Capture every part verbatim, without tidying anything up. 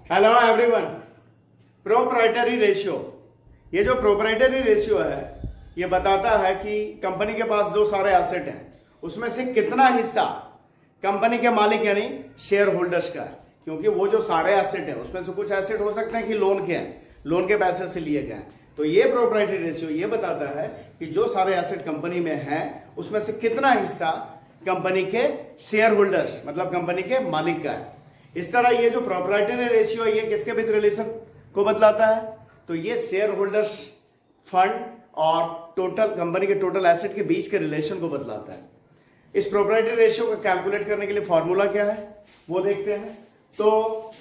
Hello everyone. Proprietary ratio, ये जो proprietary ratio है ये बताता है कि कंपनी के पास जो सारे एसेट हैं उसमें से कितना हिस्सा कंपनी के मालिक यानी शेयर होल्डर्स का है। क्योंकि वो जो सारे एसेट हैं उसमें से कुछ एसेट हो सकते हैं कि लोन के हैं, लोन के पैसे से लिए गए हैं। तो ये प्रोप्राइटरी रेशियो ये बताता है कि जो सारे एसेट कंपनी में हैं उसमें से कितना हिस्सा कंपनी के शेयर होल्डर्स मतलब कंपनी के मालिक का है। इस तरह ये जो प्रोप्राइटरी रेशियो है ये किसके बीच रिलेशन को बतलाता है? तो ये शेयर होल्डर्स फंड और टोटल कंपनी के टोटल एसेट के बीच के रिलेशन को बतलाता है। इस प्रोप्राइटरी रेशियो को कैलकुलेट करने के लिए फॉर्मूला क्या है वो देखते हैं। तो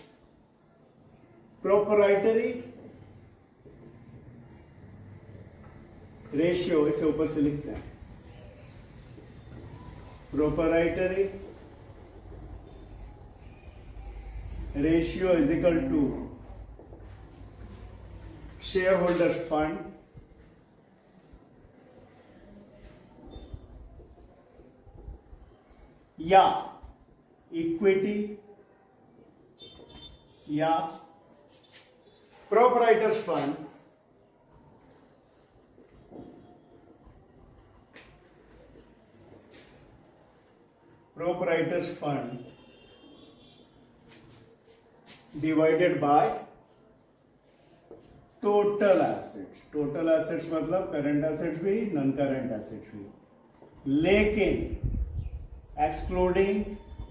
प्रोप्राइटरी रेशियो इसे ऊपर से लिखते हैं, proprietary ratio is equal to share holders fund या इक्विटी या proprietors fund proprietors fund divided by total assets. Total assets मतलब करंट एसेट्स भी नॉन करंट एसेट्स भी, लेकिन एक्सक्लूडिंग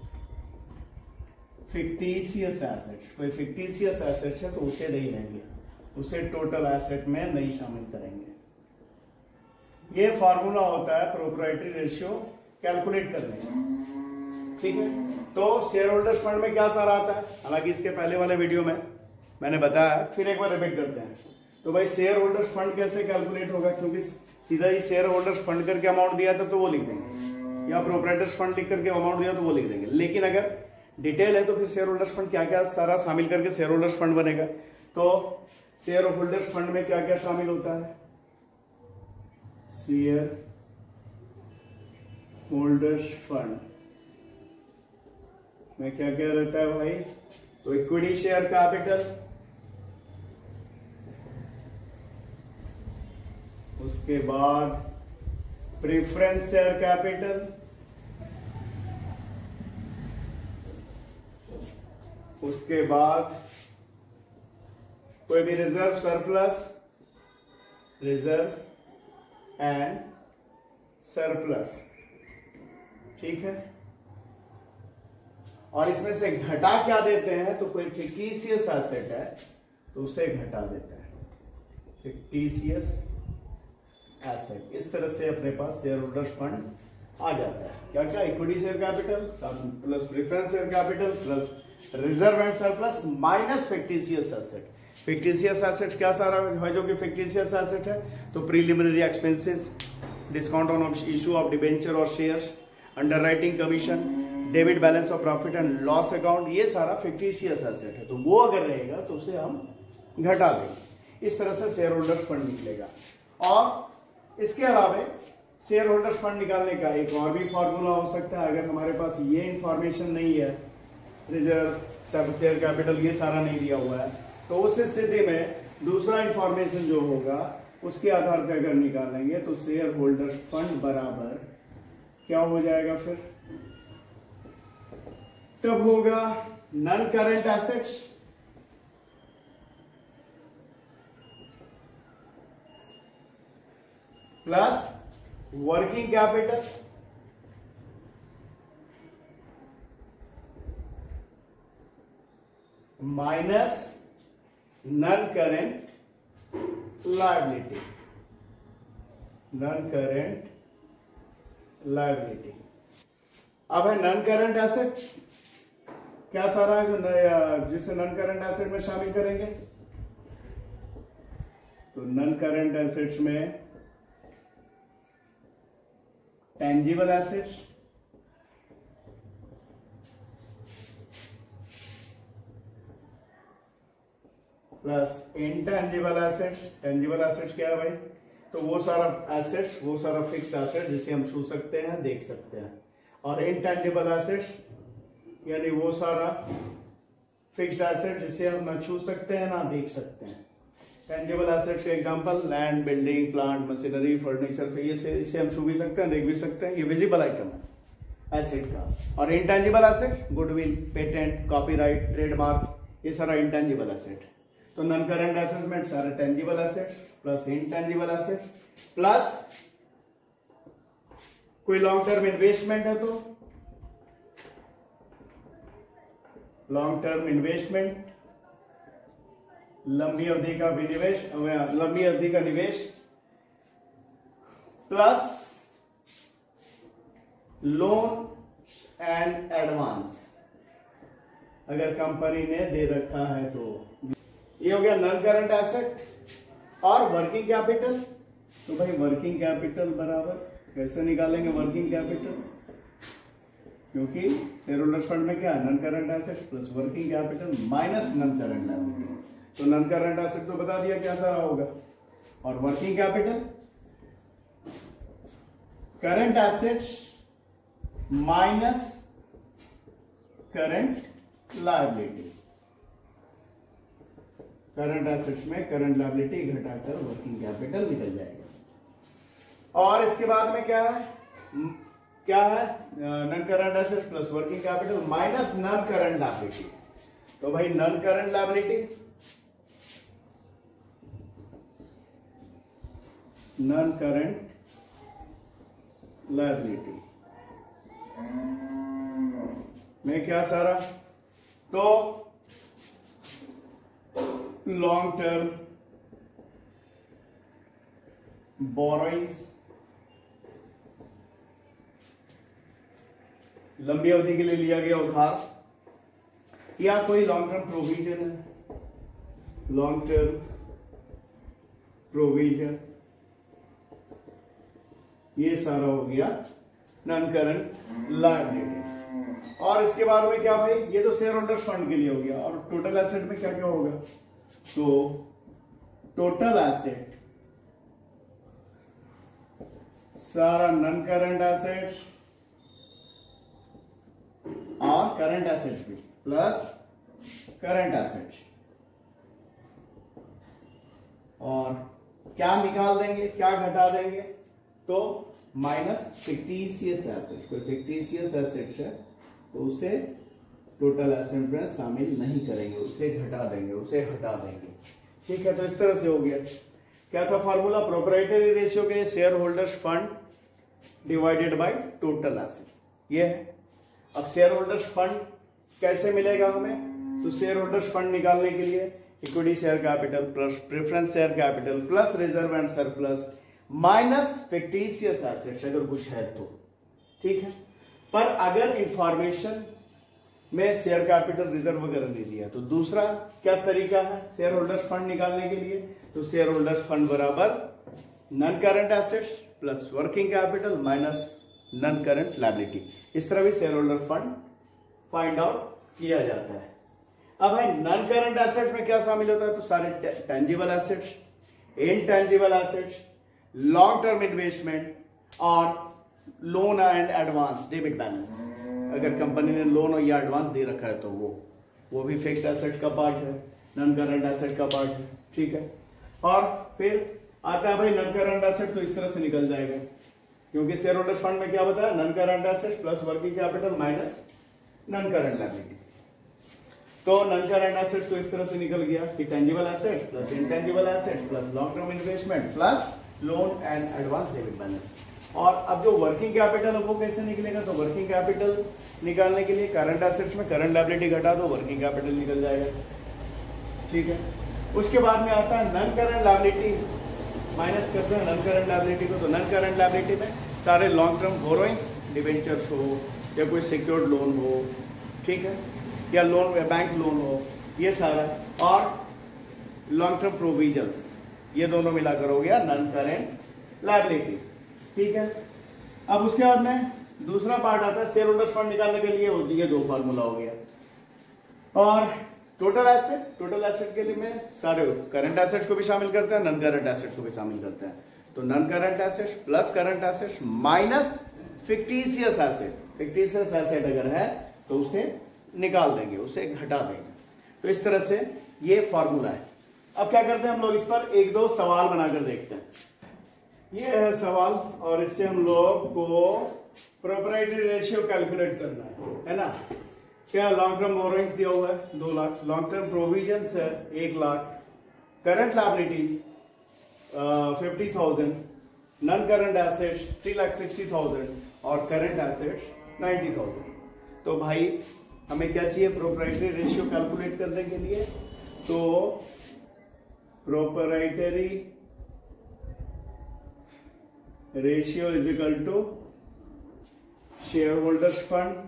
फिक्टिशियस एसेट्स। कोई फिक्टिशियस एसेट्स है तो उसे नहीं लेंगे, उसे टोटल एसेट में नहीं शामिल करेंगे। ये फॉर्मूला होता है प्रोप्राइटरी रेशियो कैलकुलेट करने का, ठीक है। तो शेयर होल्डर्स फंड में क्या सारा आता है, हालांकि इसके पहले वाले वीडियो में मैंने बताया, फिर एक बार रिपीट करते हैं। तो भाई शेयर होल्डर्स फंड कैसे कैलकुलेट होगा, क्योंकि सीधा ही शेयर होल्डर्स फंड करके अमाउंट दिया था तो वो लिख देंगे, या प्रोप्राइटर्स फंड लिख करके अमाउंट दिया तो वो लिख देंगे। लेकिन अगर डिटेल है तो फिर शेयर होल्डर्स फंड क्या क्या सारा शामिल करके शेयर होल्डर्स फंड बनेगा। तो शेयर होल्डर्स फंड में क्या क्या शामिल होता है, शेयर होल्डर्स फंड में क्या क्या रहता है भाई? तो इक्विटी शेयर कैपिटल, उसके बाद प्रेफरेंस शेयर कैपिटल, उसके बाद कोई भी reserve surplus, reserve and surplus, ठीक है। और इसमें से घटा क्या देते हैं, तो कोई फिक्टिशियस एसेट है तो उसे घटा देते हैं, फिक्टिशियस एसेट। इस तरह से अपने पास शेयर होल्डर्स फंड आ जाता है। क्या क्या? Equity share capital plus preference share capital plus reserve and surplus minus fictitious asset. Fictitious asset क्या सारा है जो कि फिक्टिशियस एसेट है? तो preliminary expenses, discount on issue of debenture और shares, underwriting commission, debit balance of profit and loss account, ये सारा फिक्टिशियस एसेट है। तो वो अगर रहेगा तो उसे हम घटा देंगे। इस तरह से शेयर होल्डर्स फंड निकलेगा। और इसके अलावा शेयर होल्डर्स फंड निकालने का एक और भी फॉर्मूला हो सकता है। अगर हमारे पास ये इंफॉर्मेशन नहीं है, रिजर्व शेयर कैपिटल ये सारा नहीं दिया हुआ है, तो उस स्थिति में दूसरा इंफॉर्मेशन जो होगा उसके आधार पर अगर निकालेंगे तो शेयर होल्डर्स फंड बराबर क्या हो जाएगा? फिर तब होगा non current assets plus working capital minus non current liability, non current liability. अब है नॉन करंट एसेट क्या सारा है जो जिसे नॉन करंट एसेट में शामिल करेंगे? तो नॉन करंट एसेट्स में tangible assets, plus intangible assets. Tangible assets क्या है भाई? तो वो सारा एसेट्स, वो सारा फिक्स एसेट जिसे हम छू सकते हैं, देख सकते हैं। और इनटेंजिबल एसेट्स यानी वो सारा फिक्स्ड एसेट जिसे हम ना छू सकते हैं ना देख सकते हैं। टेंजिबल एसेट के example land, building, plant, machinery, furniture, ये से इसे हम छू भी सकते हैं, देख भी सकते हैं, ये विजिबल आइटम है एसेट का। और intangible asset goodwill, patent, copyright, trademark, ये सारा इंटेंजिबल एसेट। तो नॉन करंट एसेट में सारे tangible asset plus intangible asset plus कोई लॉन्ग टर्म इन्वेस्टमेंट है तो लॉन्ग टर्म इन्वेस्टमेंट, लंबी अवधि का विनिवेश, लंबी अवधि का निवेश प्लस लोन एंड एडवांस अगर कंपनी ने दे रखा है तो। ये हो गया नॉन करंट एसेट। और वर्किंग कैपिटल, तो भाई वर्किंग कैपिटल बराबर कैसे निकालेंगे वर्किंग कैपिटल, क्योंकि शेयर होल्डर्स फंड में क्या है non current assets plus working capital minus non current liability. तो नॉन करंट एसेट तो बता दिया क्या सारा होगा, और working capital current assets minus current liability. Current assets में करंट लायबिलिटी घटाकर वर्किंग कैपिटल निकल जाएगा। और इसके बाद में क्या है, क्या है non current assets plus working capital minus non current liability. तो भाई non current liability, non current liability में क्या सारा, तो लॉन्ग टर्म बोरोइंग्स, लंबी अवधि के लिए लिया गया उधार, या कोई लॉन्ग टर्म प्रोविजन है, लॉन्ग टर्म प्रोविजन, ये सारा हो गया नॉन करंट लायबिलिटी। और इसके बाद में क्या भाई, ये तो शेयर होल्डर्स फंड के लिए हो गया। और टोटल एसेट में क्या क्या होगा, तो टोटल एसेट सारा नॉन करंट एसेट और करंट एसेट भी प्लस करंट एसेट, और क्या निकाल देंगे, क्या घटा देंगे, तो माइनस फिक्टिशियस एसेट। कोई फिक्टिशियस एसेट है तो उसे टोटल एसेट में शामिल नहीं करेंगे, उसे घटा देंगे, उसे हटा देंगे। ठीक है, तो इस तरह से हो गया। क्या था फॉर्मूला, प्रोप्राइटरी रेशियो के share holders fund divided by total asset, ये है। अब शेयर होल्डर्स फंड कैसे मिलेगा हमें, तो शेयर होल्डर्स फंड निकालने के लिए equity share capital plus preference share capital plus reserve and surplus minus fictitious assets अगर कुछ है तो। ठीक है, पर अगर इंफॉर्मेशन में शेयर कैपिटल रिजर्व वगैरह नहीं दिया तो दूसरा क्या तरीका है शेयर होल्डर्स फंड निकालने के लिए, तो शेयर होल्डर्स फंड बराबर non current assets plus working capital minus non current liability. इस तरह भी share holder fund find out किया जाता है। अब भाई नॉन करंट एसेट्स में क्या शामिल होता है, तो सारे tangible assets, intangible assets, long term investment और loan and advance debit balance. अगर कंपनी ने लोन या एडवांस दे रखा है तो वो वो भी फिक्स्ड एसेट का पार्ट है, नॉन करंट एसेट का पार्ट है। ठीक है, और फिर आता है भाई नॉन करंट एसेट, तो इस तरह से निकल जाएगा, क्योंकि शेयर होल्डर्स फंड में क्या बताया, non current asset plus working capital minus non current liability. तो नॉन करंट एसेट्स तो इस तरह से निकल गया कि tangible assets plus intangible assets plus long term investment plus loan and advance debit balance. और अब जो वर्किंग कैपिटल है वो कैसे निकलेगा, तो वर्किंग कैपिटल निकालने के लिए करंट एसेट्स में करंट लायबिलिटी घटा दो, वर्किंग कैपिटल निकल जाएगा। ठीक है, उसके बाद में आता है नॉन करंट लायबिलिटी, माइनस करते हैं नॉन करंट लायबिलिटी को। तो नॉन करंट लायबिलिटी में सारे लॉन्ग टर्म बोरोइंग्स, डिवेंचर्स हो या कोई सिक्योर्ड लोन हो, ठीक है, या लोन बैंक लोन हो, ये सारा, और लॉन्ग टर्म प्रोविजंस, ये दोनों मिलाकर हो गया नॉन करंट लायबिलिटी। ठीक है, अब उसके बाद में दूसरा पार्ट आता है शेयर होल्डर्स फंड निकालने के लिए, ये दो फार्मूला हो गया। और टोटल एसेट, टोटल एसेट के लिए में सारे करंट एसेट्स को भी शामिल करते हैं, नॉन करंट एसेट्स को भी शामिल करते हैं। तो non current assets plus current assets minus fictitious asset, fictitious asset अगर है तो उसे निकाल देंगे, उसे घटा देंगे। तो इस तरह से ये फॉर्मूला है। अब क्या करते हैं हम लोग, इस पर एक दो सवाल बनाकर देखते हैं। ये है सवाल और इससे हम लोग को प्रोप्राइटरी रेशियो कैलकुलेट करना है, है ना। क्या लॉन्ग टर्म बोरोइंग्स दिया हुआ है दो लाख, लॉन्ग टर्म प्रोविजंस है एक lakh, current liabilities fifty thousand, non current assets three lakh sixty thousand और करंट एसेट्स नाइन्टी थाउजेंड। तो भाई हमें क्या चाहिए प्रोप्राइटरी रेशियो कैलकुलेट करने के लिए, तो proprietary ratio is equal to share holders fund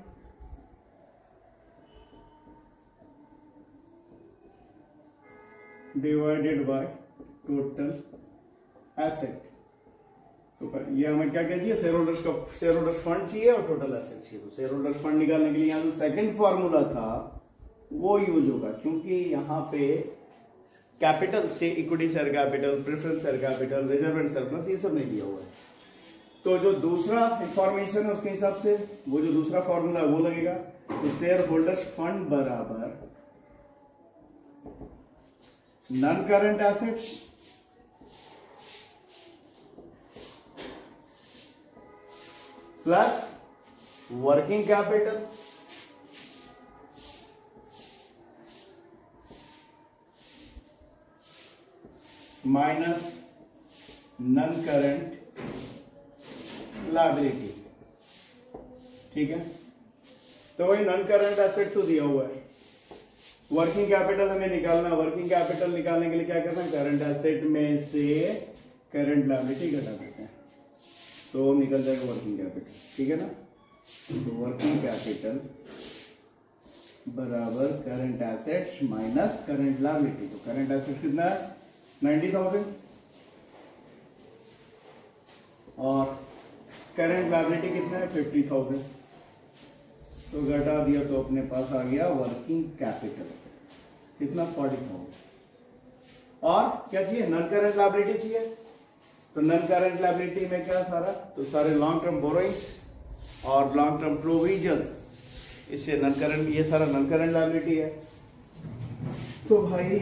divided by total asset. तो ये हमें क्या क्या चाहिए, शेयर होल्डर्स का शेयर होल्डर्स फंड चाहिए और टोटल एसेट चाहिए। तो शेयर होल्डर्स फंड निकालने के लिए यहाँ जो सेकंड फॉर्मूला था वो यूज होगा, क्योंकि यहाँ पे कैपिटल से equity share capital, preference share capital, reserve and surplus ये सब नहीं दिया हुआ है। तो जो दूसरा इंफॉर्मेशन है उसके हिसाब से वो जो दूसरा फॉर्मूला है वो लगेगा। तो शेयर होल्डर्स फंड बराबर non current assets plus working capital minus non current liability. ठीक है, तो वही नॉन करंट एसेट तो दिया हुआ है, वर्किंग कैपिटल हमें निकालना। वर्किंग कैपिटल निकालने के लिए क्या करना है, करंट एसेट में से करंट लायबिलिटी घटा देते हैं तो निकल जाएगा वर्किंग कैपिटल। ठीक है ना, तो वर्किंग कैपिटल बराबर current assets minus current liability. तो करंट एसेट कितना है, नाइन्टी थाउजेंड और करंट लायबिलिटी कितना है, फिफ्टी थाउजेंड। तो घटा दिया तो अपने पास आ गया वर्किंग कैपिटल कितना, फोर्टी थाउजेंड। और क्या चाहिए, नॉन करंट लायबिलिटी चाहिए। तो नॉन करंट लायबिलिटी में क्या सारा, तो सारे लॉन्ग टर्म बोरोइंग्स और लॉन्ग टर्म प्रोविजंस, इससे नॉन करंट, ये सारा नॉन करंट लायबिलिटी है। तो भाई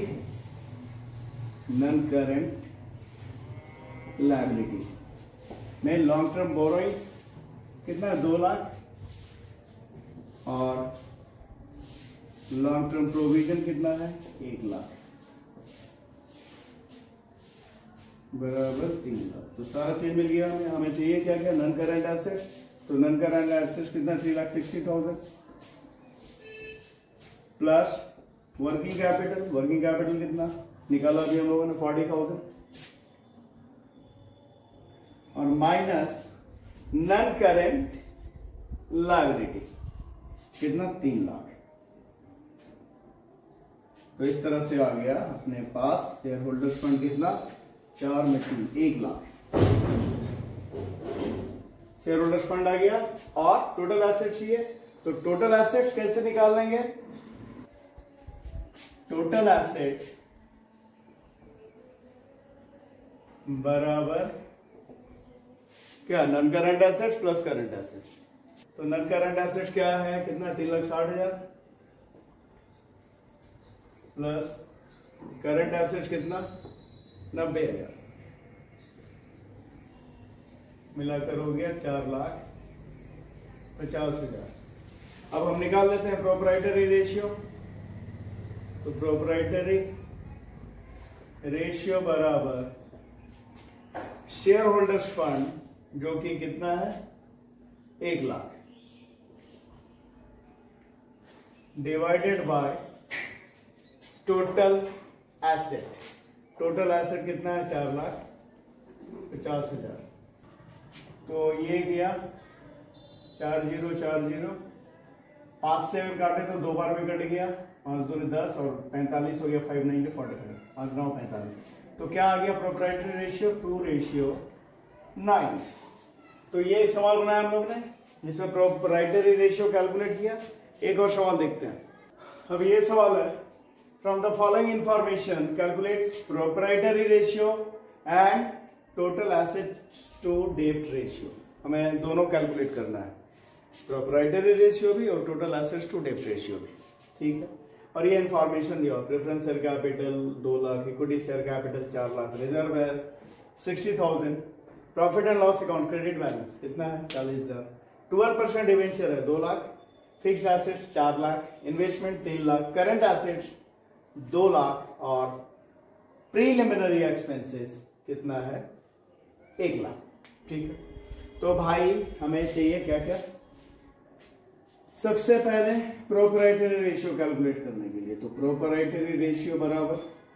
नॉन करंट लायबिलिटी में लॉन्ग टर्म बोरोइंग्स कितना, दो लाख और लॉन्ग टर्म प्रोविजन कितना है, एक लाख बराबर तीन लाख। तो सारा चीज मिल गया हमें। हमें चाहिए क्या क्या, नॉन करंट एसेट। तो नॉन करंट एसेट कितना, three lakh sixty thousand plus working capital. Working capital कितना निकाला अभी हम लोगों ने, फोर्टी थाउजेंड और माइनस नॉन करंट लायबिलिटी कितना, तीन लाख। तो इस तरह से आ गया अपने पास शेयर होल्डर्स फंड कितना, चार में तीन, एक लाख शेयर होल्डर्स फंड आ गया। और टोटल एसेट चाहिए, तो टोटल एसेट कैसे निकाल लेंगे, टोटल एसेट बराबर क्या, non current assets plus current assets. तो नॉन करंट एसेट्स क्या है, कितना, तीन लाख साठ हजार प्लस करंट एसेट्स कितना, नब्बे हजार, मिलाकर हो गया चार लाख पचास हजार। अब हम निकाल लेते हैं प्रोप्राइटरी रेशियो। तो प्रोप्राइटरी रेशियो बराबर शेयर होल्डर्स फंड जो कि कितना है, एक lakh divided by total asset. Total asset कितना है, चार लाख पचास हजार। तो ये गया चार जीरो चार जीरो, पांच से काटे तो दो बार में कट गया, पांच दो दस और पैंतालीस हो गया, फाइव नाइनटी फोर्टी फाइव, पांच नौ पैंतालीस। तो क्या आ गया proprietary ratio, two ratio nine. तो ये एक सवाल बनाया हम लोग ने जिसमें प्रोप्राइटरी रेशियो कैलकुलेट किया। एक और सवाल देखते हैं। अब ये सवाल है, from the following information calculate proprietary ratio and total assets to डेब्ट रेशियो। हमें दोनों कैलकुलेट करना है, प्रोप्राइटरी रेशियो भी और टोटल एसेट्स टू डेब्ट रेशियो भी। ठीक है, और ये इंफॉर्मेशन दिया, प्रेफरेंस शेयर कैपिटल दो लाख, इक्विटी शेयर कैपिटल चार लाख, रिजर्व है sixty thousand, profit and loss account credit balance कितना है चालीस हजार, ट्वेल्व परसेंट डिवेंचर है दो लाख, फिक्स्ड एसेट्स चार लाख, इन्वेस्टमेंट तीन लाख, करंट एसेट्स दो लाख और प्रीलिमिनरी एक्सपेंसेस कितना है एक लाख। ठीक है, तो भाई हमें चाहिए क्या क्या, सबसे पहले प्रोप्राइटरी रेशियो कैलकुलेट करने के लिए, तो प्रोप्राइटरी रेशियो बराबर,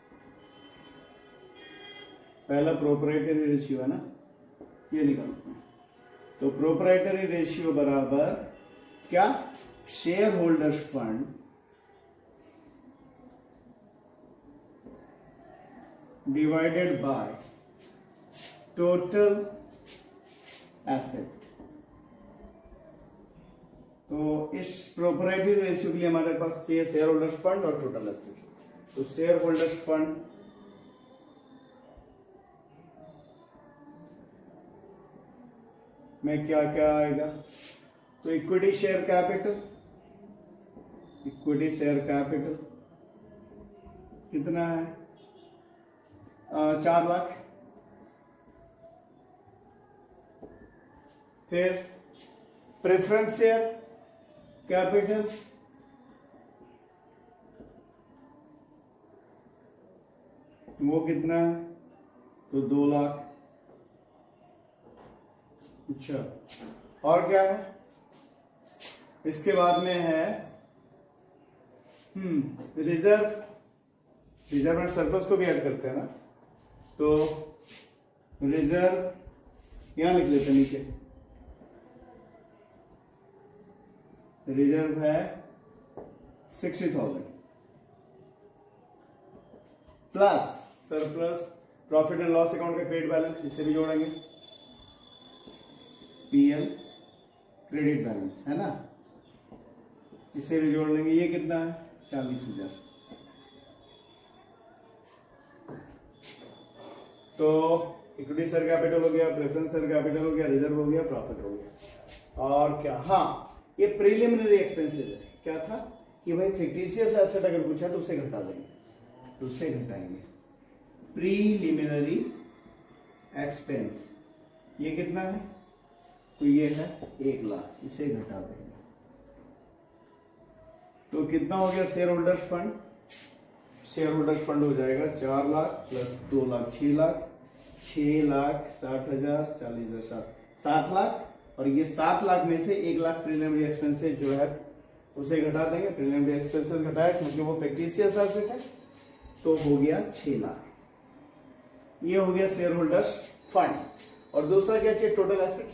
पहला प्रोप्राइटरी रेशियो है ना, ये निकालते हैं, तो प्रोप्राइटरी रेशियो बराबर क्या, share holders fund divided by total asset. तो इस प्रोप्राइटरी रेशियो के लिए हमारे पास चाहिए शेयर होल्डर्स फंड और टोटल एसेट, तो शेयर होल्डर्स फंड में क्या क्या आएगा, तो equity share capital, equity share capital कितना है आ, चार लाख, फिर प्रेफरेंस शेयर कैपिटल वो कितना है, तो दो लाख। अच्छा, और क्या है, इसके बाद में है हम्म रिजर्व, रिजर्व एंड सरप्लस को भी ऐड करते हैं ना, तो रिजर्व यहां लिख लेते हैं नीचे, रिजर्व है sixty thousand plus surplus profit and loss account का क्रेडिट बैलेंस, इसे भी जोड़ेंगे, पीएल क्रेडिट बैलेंस है ना, इसे भी जोड़ लेंगे, ये कितना है चालीस हजार। तो इक्विटी शेयर कैपिटल हो गया, प्रेफरेंस शेयर कैपिटल हो गया, रिजर्व हो गया, प्रॉफिट हो गया, और क्या, हाँ ये प्रीलिमिनरी एक्सपेंसेस है, क्या था कि भाई फिक्टिशियस एसेट अगर पूछा तो उसे घटा देंगे, तो उसे घटाएंगे, प्रीलिमिनरी एक्सपेंस ये कितना है, तो ये है एक लाख, इसे घटा देंगे, तो कितना हो गया share holders fund, share holders fund हो जाएगा चार लाख प्लस दो लाख छह लाख, छह लाख साठ हजार, चालीस हजार साठ, सात लाख, और ये सात लाख में से एक लाख प्रीलिमिनरी एक्सपेंसेस जो है उसे घटा देंगे, प्रीलिमिनरी एक्सपेंसेस घटाया क्योंकि वो फिक्टिशियस एसेट है, तो हो गया छह लाख, ये हो गया शेयर होल्डर्स फंड। और दूसरा क्या चाहिए, टोटल एसेट,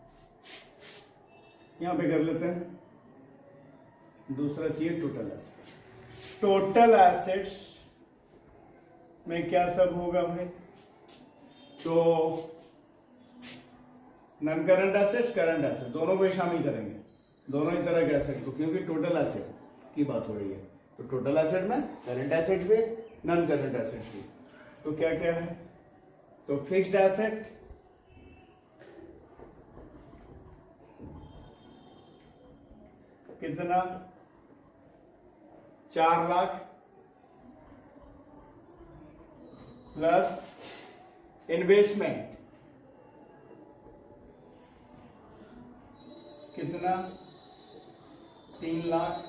यहां पे कर लेते हैं, दूसरा चाहिए टोटल एसेट, टोटल एसेट्स में क्या सब होगा भाई, तो non current asset, current asset दोनों को शामिल करेंगे, दोनों ही तरह के एसेट को, क्योंकि टोटल एसेट की बात हो रही है, तो टोटल एसेट में करंट एसेट भी नॉन करंट एसेट भी, तो क्या क्या है, तो फिक्स्ड एसेट कितना चार लाख प्लस इन्वेस्टमेंट कितना तीन लाख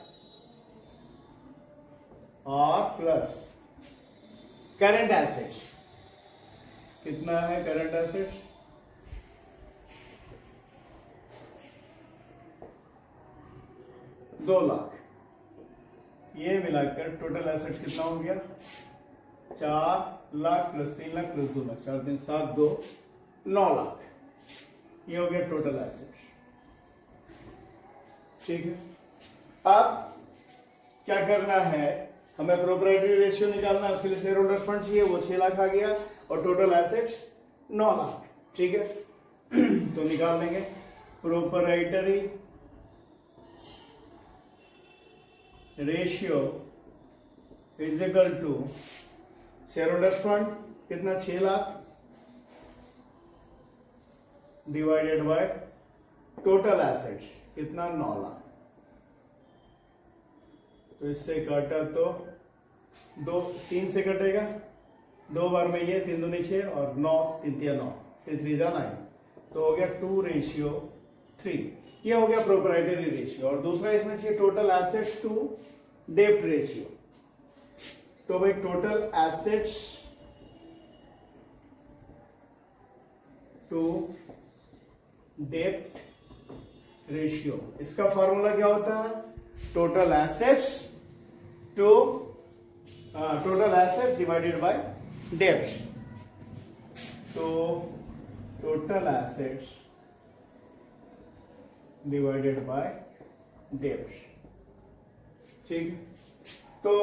और प्लस करंट एसेट कितना है, करंट एसेट दो लाख, ये मिलाकर टोटल एसेट कितना हो गया, चार लाख प्लस तीन लाख प्लस दो लाख, चार तीन सात दो नौ लाख, ये हो गया टोटल एसेट। ठीक है, अब क्या करना है, हमें प्रोप्राइटरी रेशियो निकालना है, उसके लिए शेयर होल्डर्स फंड चाहिए, वो छह लाख आ गया, और टोटल एसेट्स नौ लाख। ठीक है, तो निकाल लेंगे proprietary ratio is equal to share holders fund कितना छह lakh divided by total assets कितना नौ लाख, तो इससे काटा तो दो, तीन से कटेगा, दो बार में ये, तीन दूनी छः और नौ, तीन तिया नौ, तीन थ्री जा नाइन, तो हो गया टू रेशियो थ्री। ये हो गया प्रोप्राइटरी रेशियो। और दूसरा इसमें चाहिए टोटल एसेट्स टू डेब्ट रेशियो। तो भाई टोटल एसेट्स टू डेब्ट रेशियो, इसका फॉर्मूला क्या होता है? Total assets to total assets divided by डेब्ट। तो टोटल एसेट्स डिवाइडेड बाय डेब्ट, ठीक। तो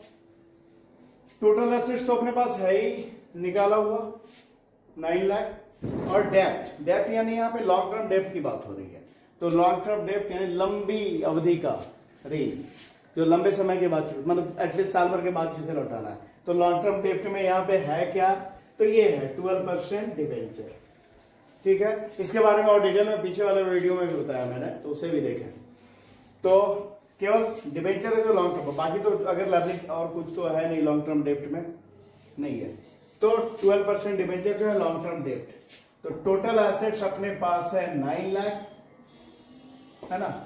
टोटल एसेट्स तो अपने पास है ही निकाला हुआ नाइन लाख, और डेब्ट, डेब्ट यानी यहाँ पे लॉन्ग टर्म डेब्ट की बात हो रही है। तो लॉन्ग टर्म डेब्ट यानी लंबी अवधि का ऋण, जो लंबे समय के बाद, मतलब एटलीस्ट साल भर के बाद जिसे लौटाना है। तो लॉन्ग टर्म डेब्ट में यहाँ पे है क्या? तो ये है ट्वेल्व परसेंट डिवेंचर, ठीक है। इसके बारे में और डिटेल में पीछे वाले वीडियो में भी बताया मैंने, तो उसे भी देखें। तो केवल डिवेंचर है जो लॉन्ग टर्म, बाकी तो अगर लाइबिलिटी और कुछ तो है नहीं लॉन्ग टर्म डेब्ट में, नहीं है। तो ट्वेल्व परसेंट डिवेंचर जो है लॉन्ग टर्म डेब्ट। तो टोटल एसेट्स अपने पास है नाइन लाख, है ना,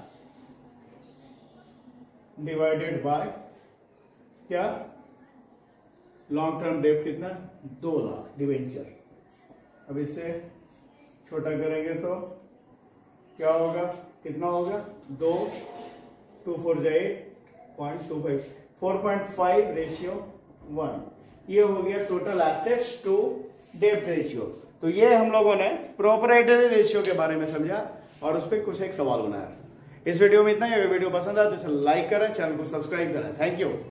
डिवाइडेड बाय क्या? लॉन्ग टर्म डेब्ट कितना? दो लाख डिवेंचर। अब इसे छोटा करेंगे तो क्या होगा? कितना होगा? दो, टू फोर जाए point two five, four point five ratio one. ये हो गया टोटल एसेट्स टू डेब्ट रेशियो। तो ये हम लोगों ने प्रोप्राइटरी रेशियो के बारे में समझा और उस पर कुछ एक सवाल बनाया। इस वीडियो में इतना ही। अगर वीडियो पसंद आए तो इसे लाइक करें, चैनल को सब्सक्राइब करें। Thank you.